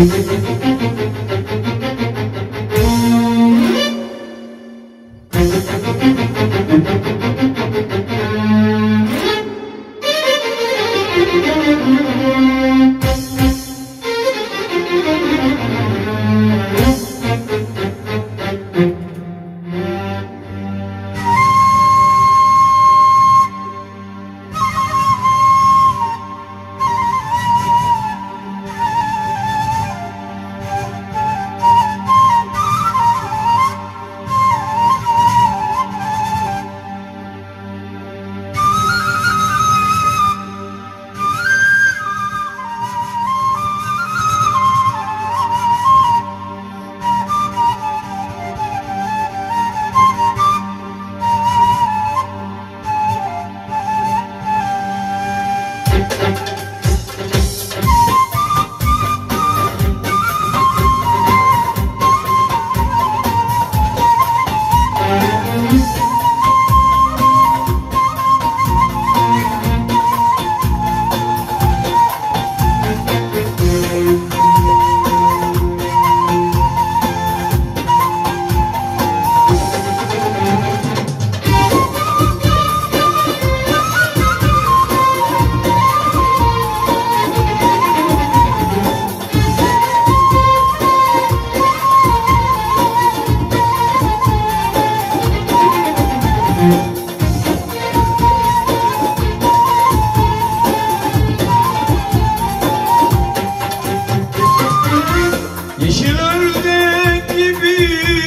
Yeşil ördek gibi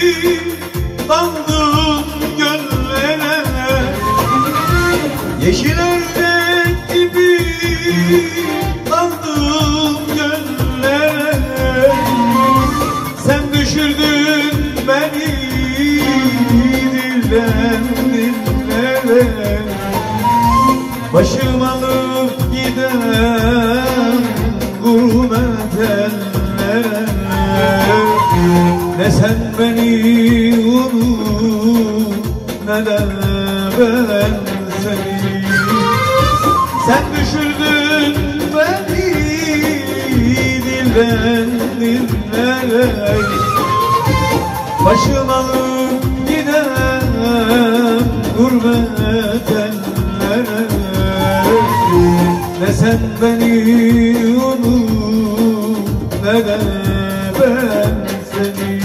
daldım göllere, yeşil ördek gibi daldım göllere. Sen düşürdün beni dilden dillere, başım alıp giden gurbet ellere. Ne sen beni unut, ne de ben seni. Sen düşürdün beni dilden dillere, başım alıp giden gurbet ellere. Ne sen beni unut, ne de ben seni.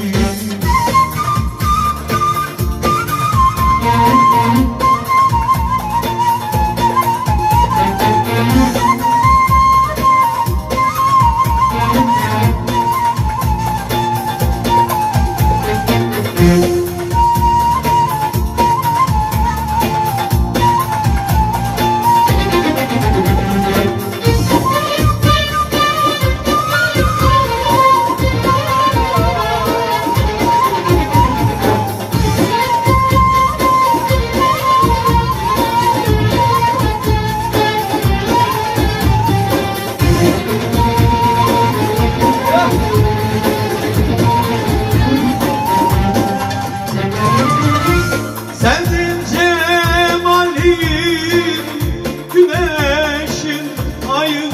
Sevdim cemalin, güneşin, ayın.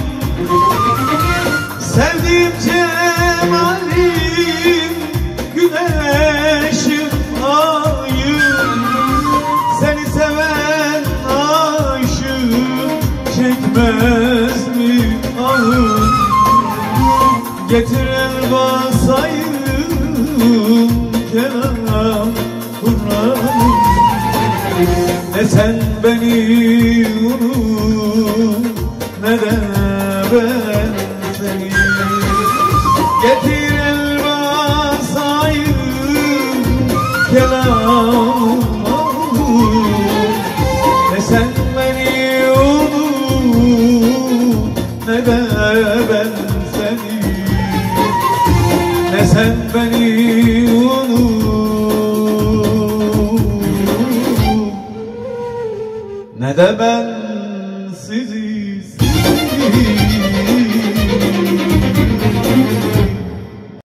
Sevdim cemalin, güneşin, ayın. Seni seven aşık çekmez mi ahım? Getir el basayım kelam Kur'an'ım. Ne sen beni unut, ne de ben seni. Getir el basayım kelamım. Ne sen beni unut, ne de ben seni. Ne sen beni unut, ne de ben